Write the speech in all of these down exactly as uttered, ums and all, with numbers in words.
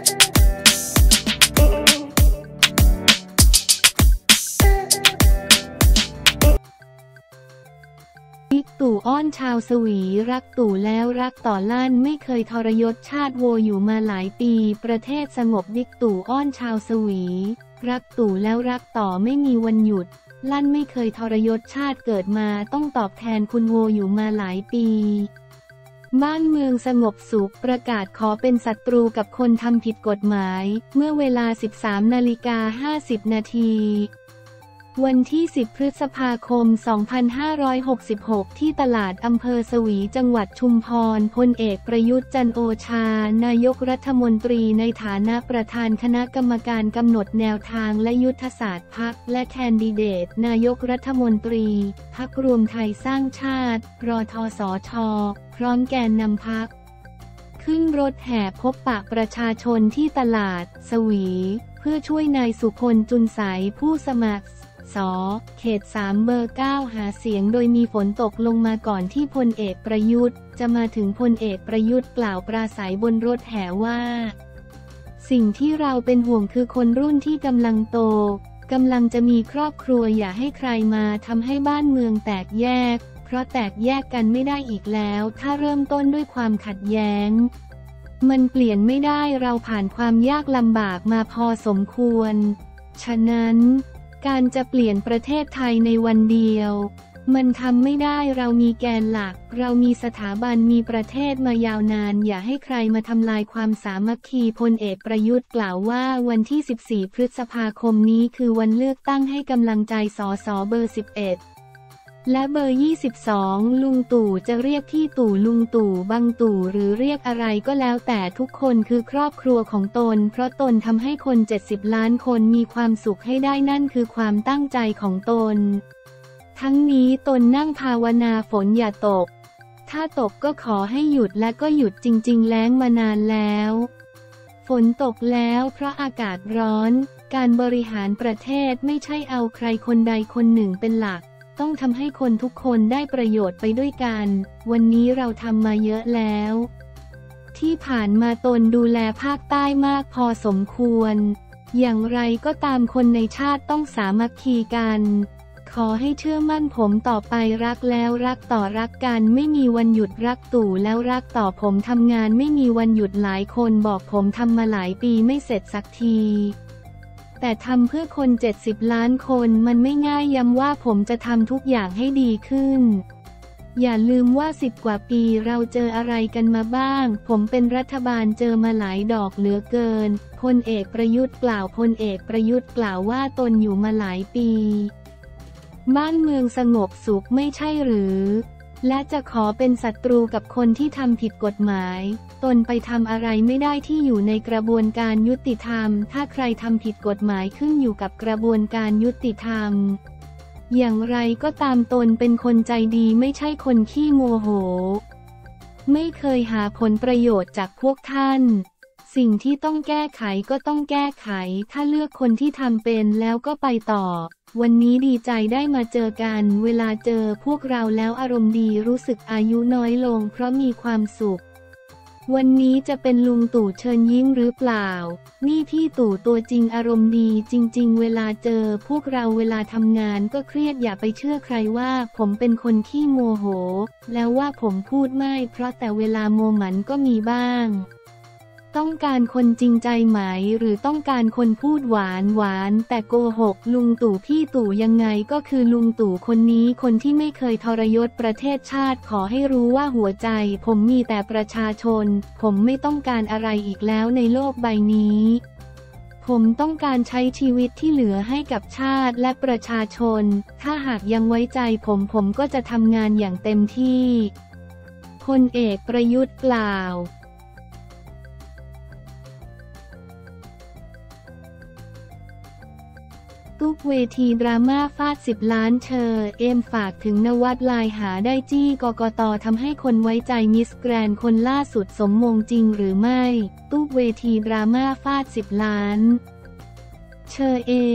บิ๊กตู่อ้อนชาวสวีรักตู่แล้วรักต่อลั่นไม่เคยทรยศชาติโวอยู่มาหลายปีประเทศสงบบิ๊กตู่อ้อนชาวสวีรักตู่แล้วรักต่อไม่มีวันหยุดลั่นไม่เคยทรยศชาติเกิดมาต้องตอบแทนคุณโวอยู่มาหลายปีบ้านเมืองสงบสุขประกาศขอเป็นศัตรูกับคนทำผิดกฎหมายเมื่อเวลา สิบสามนาฬิกาห้าสิบนาทีวันที่สิบพฤษภาคมสองพันห้าร้อยหกสิบหกที่ตลาดอำเภอสวีจังหวัดชุมพรพลเอกประยุทธ์จันทร์โอชานายกรัฐมนตรีในฐานะประธานคณะกรรมการกำหนดแนวทางและยุทธศาสตร์พรรคและแคนดิเดตนายกรัฐมนตรีพรรครวมไทยสร้างชาติรทสช.พร้อมแกนนำพรรคขึ้นรถแห่พบปะประชาชนที่ตลาดสวีเพื่อช่วยนายสุพลจุลใสผู้สมัครส.เขตสามเบอร์เก้าหาเสียงโดยมีฝนตกลงมาก่อนที่พลเอกประยุทธ์จะมาถึงพลเอกประยุทธ์กล่าวปราศัยบนรถแห่ว่าสิ่งที่เราเป็นห่วงคือคนรุ่นที่กำลังโตกำลังจะมีครอบครัวอย่าให้ใครมาทำให้บ้านเมืองแตกแยกเพราะแตกแยกกันไม่ได้อีกแล้วถ้าเริ่มต้นด้วยความขัดแย้งมันเปลี่ยนไม่ได้เราผ่านความยากลำบากมาพอสมควรฉะนั้นการจะเปลี่ยนประเทศไทยในวันเดียวมันทำไม่ได้เรามีแกนหลักเรามีสถาบันมีประเทศมายาวนานอย่าให้ใครมาทำลายความสามัคคีพลเอกประยุทธ์กล่าวว่าวันที่สิบสี่พฤษภาคมนี้คือวันเลือกตั้งให้กำลังใจสสเบอร์สิบเอ็ดและเบอร์ยี่สิบสองลุงตู่จะเรียกพี่ตู่ลุงตู่บังตู่หรือเรียกอะไรก็แล้วแต่ทุกคนคือครอบครัวของตนเพราะตนทำให้คนเจ็ดสิบล้านคนมีความสุขให้ได้นั่นคือความตั้งใจของตนทั้งนี้ตนนั่งภาวนาฝนอย่าตกถ้าตกก็ขอให้หยุดและก็หยุดจริงๆแล้งมานานแล้วฝนตกแล้วเพราะอากาศร้อนการบริหารประเทศไม่ใช่เอาใครคนใดคนหนึ่งเป็นหลักต้องทำให้คนทุกคนได้ประโยชน์ไปด้วยกันวันนี้เราทำมาเยอะแล้วที่ผ่านมาตนดูแลภาคใต้มากพอสมควรอย่างไรก็ตามคนในชาติต้องสามัคคีกันขอให้เชื่อมั่นผมต่อไปรักแล้วรักต่อรักกันไม่มีวันหยุดรักตู่แล้วรักต่อผมทำงานไม่มีวันหยุดหลายคนบอกผมทำมาหลายปีไม่เสร็จสักทีแต่ทำเพื่อคนเจ็ดสิบล้านคนมันไม่ง่ายย้ำว่าผมจะทำทุกอย่างให้ดีขึ้นอย่าลืมว่าสิบกว่าปีเราเจออะไรกันมาบ้างผมเป็นรัฐบาลเจอมาหลายดอกเหลือเกินพลเอกประยุทธ์กล่าวพลเอกประยุทธ์กล่าวว่าตนอยู่มาหลายปีบ้านเมืองสงบสุขไม่ใช่หรือและจะขอเป็นศัตรูกับคนที่ทำผิดกฎหมายตนไปทำอะไรไม่ได้ที่อยู่ในกระบวนการยุติธรรมถ้าใครทำผิดกฎหมายขึ้นอยู่กับกระบวนการยุติธรรมอย่างไรก็ตามตนเป็นคนใจดีไม่ใช่คนขี้โมโหไม่เคยหาผลประโยชน์จากพวกท่านสิ่งที่ต้องแก้ไขก็ต้องแก้ไขถ้าเลือกคนที่ทำเป็นแล้วก็ไปต่อวันนี้ดีใจได้มาเจอกันเวลาเจอพวกเราแล้วอารมณ์ดีรู้สึกอายุน้อยลงเพราะมีความสุขวันนี้จะเป็นลุงตู่เชิญยิ้มหรือเปล่านี่พี่ตู่ตัวจริงอารมณ์ดีจริงๆเวลาเจอพวกเราเวลาทำงานก็เครียดอย่าไปเชื่อใครว่าผมเป็นคนขี้โมโหแล้วว่าผมพูดไม่เพราะแต่เวลาโมหมันก็มีบ้างต้องการคนจริงใจไหมหรือต้องการคนพูดหวานหวานแต่โกหกลุงตู่พี่ตู่ยังไงก็คือลุงตู่คนนี้คนที่ไม่เคยทรยศประเทศชาติขอให้รู้ว่าหัวใจผมมีแต่ประชาชนผมไม่ต้องการอะไรอีกแล้วในโลกใบนี้ผมต้องการใช้ชีวิตที่เหลือให้กับชาติและประชาชนถ้าหากยังไว้ใจผมผมก็จะทำงานอย่างเต็มที่พลเอกประยุทธ์กล่าวทุกเวทีดราม่าฟาดสิบล้านเชอเอมฝากถึงนวัดไลน์หาได้จี้กกต.ทำให้คนไว้ใจมิสแกรนด์คนล่าสุดสมมงจริงหรือไม่ทุกเวทีดราม่าฟาดสิบล้านเชอเอม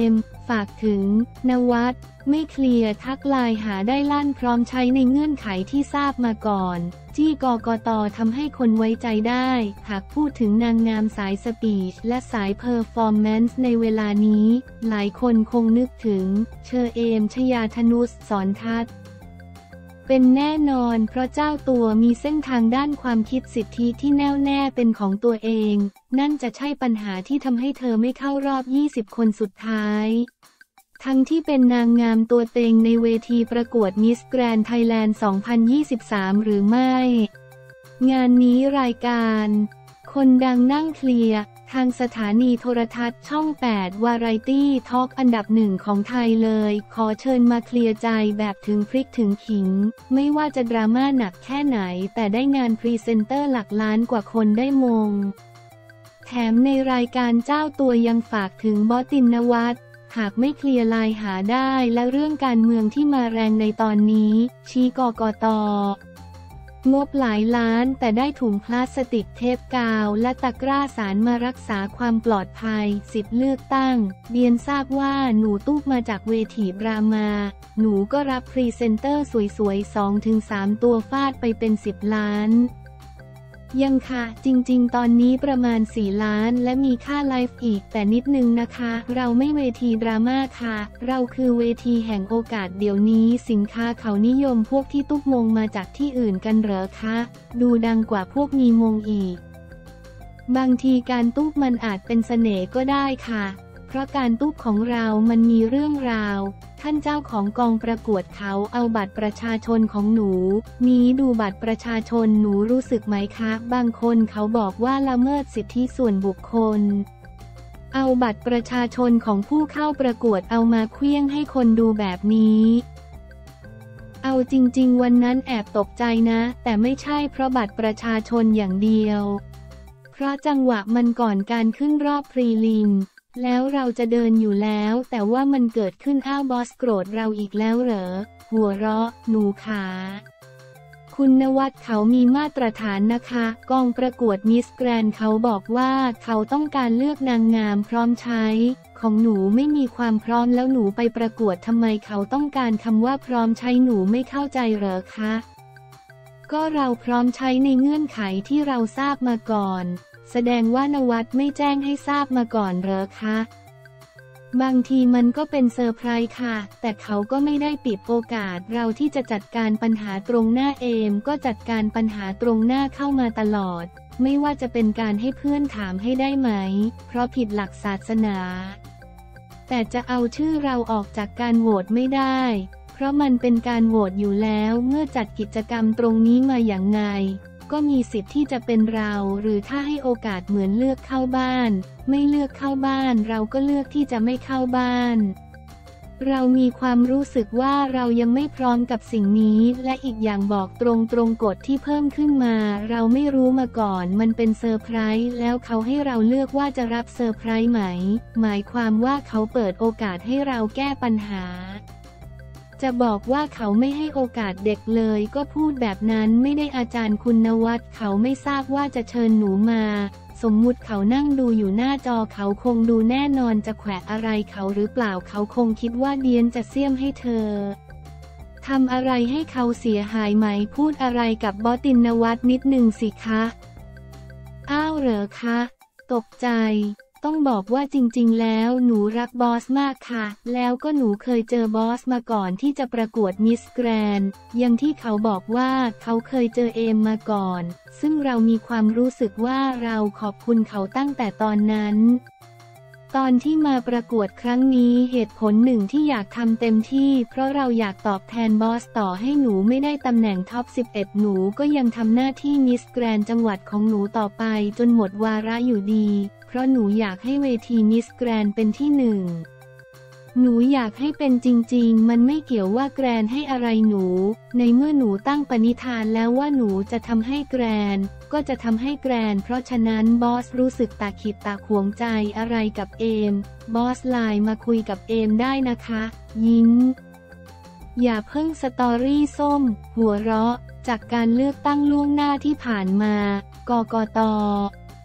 ฝากถึงนวัดไม่เคลียร์ทักไลน์หาได้ลั่นพร้อมใช้ในเงื่อนไขที่ทราบมาก่อนจี้กกต.ทำให้คนไว้ใจได้หากพูดถึงนางงามสายสปีชและสายเพอร์ฟอร์แมนซ์ในเวลานี้หลายคนคงนึกถึงเชอเอมชยาธนุสสรทัศน์เป็นแน่นอนเพราะเจ้าตัวมีเส้นทางด้านความคิดสิทธิที่แน่วแน่เป็นของตัวเองนั่นจะใช่ปัญหาที่ทำให้เธอไม่เข้ารอบยี่สิบคนสุดท้ายทั้งที่เป็นนางงามตัวเต็งในเวทีประกวดมิสแกรนด์ไทยแลนด์ สองพันยี่สิบสาม หรือไม่ งานนี้รายการคนดังนั่งเคลียร์ทางสถานีโทรทัศน์ช่อง แปด วาไรตี้ทอล์กอันดับหนึ่งของไทยเลยขอเชิญมาเคลียร์ใจแบบถึงพริกถึงขิงไม่ว่าจะดราม่าหนักแค่ไหนแต่ได้งานพรีเซนเตอร์หลักล้านกว่าคนได้มงแถมในรายการเจ้าตัวยังฝากถึงบอสตินวัฒน์หากไม่เคลียร์ไลน์หาได้และเรื่องการเมืองที่มาแรงในตอนนี้ชี้กกต.งบหลายล้านแต่ได้ถุงพลาสติกเทปกาวและตะกร้าสารมารักษาความปลอดภัยสิทธิ์เลือกตั้งเดียนทราบว่าหนูตู้มาจากเวทีบรามาหนูก็รับพรีเซนเตอร์สวยๆ สองถึงสาม ตัวฟาดไปเป็นสิบล้านยังค่ะจริงๆตอนนี้ประมาณสี่ล้านและมีค่าไลฟ์อีกแต่นิดนึงนะคะเราไม่เวทีดราม่าค่ะเราคือเวทีแห่งโอกาสเดี๋ยวนี้สินค้าเขานิยมพวกที่ตุ๊กมงมาจากที่อื่นกันเหรอคะดูดังกว่าพวกมีมงอีกบางทีการตุ๊กมันอาจเป็นเสน่ห์ก็ได้ค่ะเพราะการตุ๊กของเรามันมีเรื่องราวท่านเจ้าของกองประกวดเขาเอาบัตรประชาชนของหนูนี้ดูบัตรประชาชนหนูรู้สึกไหมคะบางคนเขาบอกว่าละเมิดสิทธิส่วนบุคคลเอาบัตรประชาชนของผู้เข้าประกวดเอามาเคลี้ยงให้คนดูแบบนี้เอาจริงๆวันนั้นแอบตกใจนะแต่ไม่ใช่เพราะบัตรประชาชนอย่างเดียวเพราะจังหวะมันก่อนการขึ้นรอบพรีลิมแล้วเราจะเดินอยู่แล้วแต่ว่ามันเกิดขึ้นอ้าวบอสโกรธเราอีกแล้วเหรอหัวเราะหนูขาคุณนวัดเขามีมาตรฐานนะคะกองประกวดมิสแกรนด์เขาบอกว่าเขาต้องการเลือกนางงามพร้อมใช้ของหนูไม่มีความพร้อมแล้วหนูไปประกวดทำไมเขาต้องการคำว่าพร้อมใช้หนูไม่เข้าใจเหรอคะก็เราพร้อมใช้ในเงื่อนไขที่เราทราบมาก่อนแสดงว่านวัดไม่แจ้งให้ทราบมาก่อนเหรอคะบางทีมันก็เป็นเซอร์ไพรส์ค่ะแต่เขาก็ไม่ได้ปิดโอกาสเราที่จะจัดการปัญหาตรงหน้าเอมก็จัดการปัญหาตรงหน้าเข้ามาตลอดไม่ว่าจะเป็นการให้เพื่อนถามให้ได้ไหมเพราะผิดหลักศาสนาแต่จะเอาชื่อเราออกจากการโหวตไม่ได้เพราะมันเป็นการโหวตอยู่แล้วเมื่อจัดกิจกรรมตรงนี้มาอย่างไงก็มีสิทธิ์ที่จะเป็นเราหรือถ้าให้โอกาสเหมือนเลือกเข้าบ้านไม่เลือกเข้าบ้านเราก็เลือกที่จะไม่เข้าบ้านเรามีความรู้สึกว่าเรายังไม่พร้อมกับสิ่งนี้และอีกอย่างบอกตรงตรงกฎที่เพิ่มขึ้นมาเราไม่รู้มาก่อนมันเป็นเซอร์ไพรส์แล้วเขาให้เราเลือกว่าจะรับเซอร์ไพรส์ไหมหมายความว่าเขาเปิดโอกาสให้เราแก้ปัญหาจะบอกว่าเขาไม่ให้โอกาสเด็กเลยก็พูดแบบนั้นไม่ได้อาจารย์คุณนวัดเขาไม่ทราบว่าจะเชิญหนูมาสมมุติเขานั่งดูอยู่หน้าจอเขาคงดูแน่นอนจะแขวะอะไรเขาหรือเปล่าเขาคงคิดว่าเดียนจะเสี่ยมให้เธอทำอะไรให้เขาเสียหายไหมพูดอะไรกับบอสตินวัฒน์นิดนึงสิคะอ้าวเหรอคะตกใจต้องบอกว่าจริงๆแล้วหนูรักบอสมากค่ะแล้วก็หนูเคยเจอบอสมาก่อนที่จะประกวดมิสแกรนด์อย่างที่เขาบอกว่าเขาเคยเจอเอมมาก่อนซึ่งเรามีความรู้สึกว่าเราขอบคุณเขาตั้งแต่ตอนนั้นตอนที่มาประกวดครั้งนี้เหตุผลหนึ่งที่อยากทำเต็มที่เพราะเราอยากตอบแทนบอสต่อให้หนูไม่ได้ตำแหน่งท็อปสิบเอ็ดหนูก็ยังทำหน้าที่มิสแกรนด์จังหวัดของหนูต่อไปจนหมดวาระอยู่ดีเพราะหนูอยากให้เวทีมิสแกรนด์เป็นที่หนึ่งหนูอยากให้เป็นจริงๆมันไม่เกี่ยวว่าแกรนให้อะไรหนูในเมื่อหนูตั้งปณิธานแล้วว่าหนูจะทำให้แกรนก็จะทำให้แกรนเพราะฉะนั้นบอสรู้สึกตาขิดตาขวงใจอะไรกับเอมบอสไลน์มาคุยกับเอมได้นะคะยิ้มอย่าเพิ่งสตอรี่ส้มหัวเราะจากการเลือกตั้งล่วงหน้าที่ผ่านมากกต.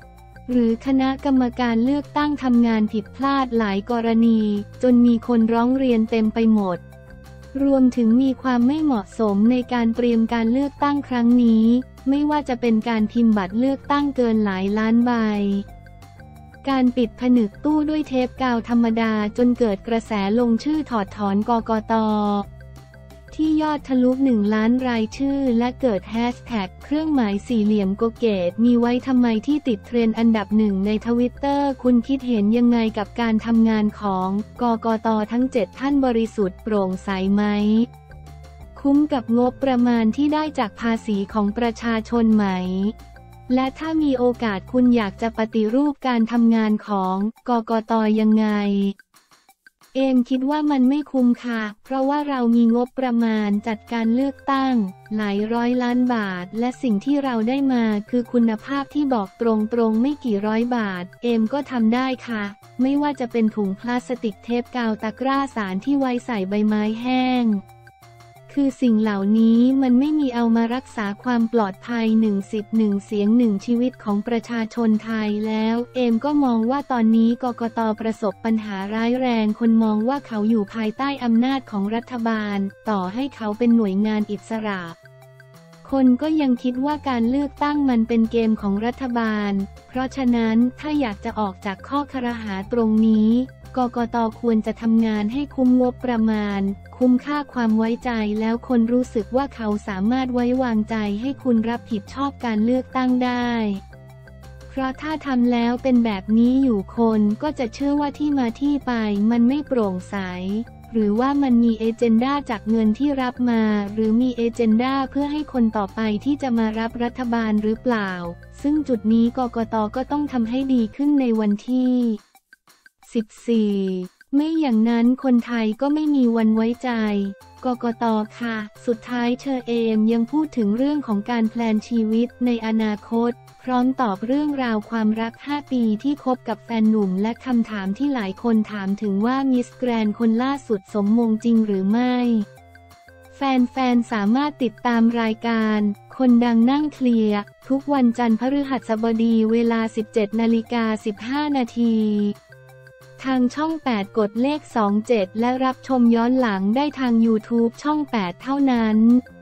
หรือคณะกรรมการเลือกตั้งทำงานผิดพลาดหลายกรณีจนมีคนร้องเรียนเต็มไปหมดรวมถึงมีความไม่เหมาะสมในการเตรียมการเลือกตั้งครั้งนี้ไม่ว่าจะเป็นการพิมพ์บัตรเลือกตั้งเกินหลายล้านใบการปิดผนึกตู้ด้วยเทปกาวธรรมดาจนเกิดกระแสลงชื่อถอดถอนกกต.ที่ยอดทะลุหนึ่งล้านรายชื่อและเกิดแฮชแท็กเครื่องหมายสี่เหลี่ยมโกเกตมีไว้ทำไมที่ติดเทรนด์อันดับหนึ่งในทวิตเตอร์คุณคิดเห็นยังไงกับการทำงานของกกต.ทั้งเจ็ดท่านบริสุทธิ์โปร่งใสไหมคุ้มกับงบประมาณที่ได้จากภาษีของประชาชนไหมและถ้ามีโอกาสคุณอยากจะปฏิรูปการทำงานของกกต.ยังไงเอมคิดว่ามันไม่คุ้มค่ะเพราะว่าเรามีงบประมาณจัดการเลือกตั้งหลายร้อยล้านบาทและสิ่งที่เราได้มาคือคุณภาพที่บอกตรงๆไม่กี่ร้อยบาทเอมก็ทำได้ค่ะไม่ว่าจะเป็นถุงพลาสติกเทปกาวตะกร้าสารที่ไว้ใส่ใบไม้แห้งคือสิ่งเหล่านี้มันไม่มีเอามารักษาความปลอดภัยหนึ่งสิทธิ์หนึ่งเสียงหนึ่งชีวิตของประชาชนไทยแล้วเอมก็มองว่าตอนนี้กกต.ประสบปัญหาร้ายแรงคนมองว่าเขาอยู่ภายใต้อำนาจของรัฐบาลต่อให้เขาเป็นหน่วยงานอิสระคนก็ยังคิดว่าการเลือกตั้งมันเป็นเกมของรัฐบาลเพราะฉะนั้นถ้าอยากจะออกจากข้อครหาตรงนี้กกต.ควรจะทำงานให้คุ้มงบประมาณคุ้มค่าความไว้ใจแล้วคนรู้สึกว่าเขาสามารถไว้วางใจให้คุณรับผิดชอบการเลือกตั้งได้เพราะถ้าทำแล้วเป็นแบบนี้อยู่คนก็จะเชื่อว่าที่มาที่ไปมันไม่โปร่งใสหรือว่ามันมีเอเจนดาจากเงินที่รับมาหรือมีเอเจนดาเพื่อให้คนต่อไปที่จะมารับรัฐบาลหรือเปล่าซึ่งจุดนี้กกต.ก็ต้องทำให้ดีขึ้นในวันที่สิบสี่ไม่อย่างนั้นคนไทยก็ไม่มีวันไว้ใจกกต.ค่ะสุดท้ายเชอเอมยังพูดถึงเรื่องของการแพลนชีวิตในอนาคตพร้อมตอบเรื่องราวความรักห้าปีที่คบกับแฟนหนุ่มและคำถามที่หลายคนถามถึงว่ามิสแกรนด์คนล่าสุดสมมงจริงหรือไม่แฟนๆสามารถติดตามรายการคนดังนั่งเคลียร์ทุกวันจันทร์พฤหัสบดีเวลา สิบเจ็ดนาฬิกาสิบห้านาทีทางช่องแปดกดเลขสองเจ็ดและรับชมย้อนหลังได้ทาง ยูทูบ ช่องแปดเท่านั้น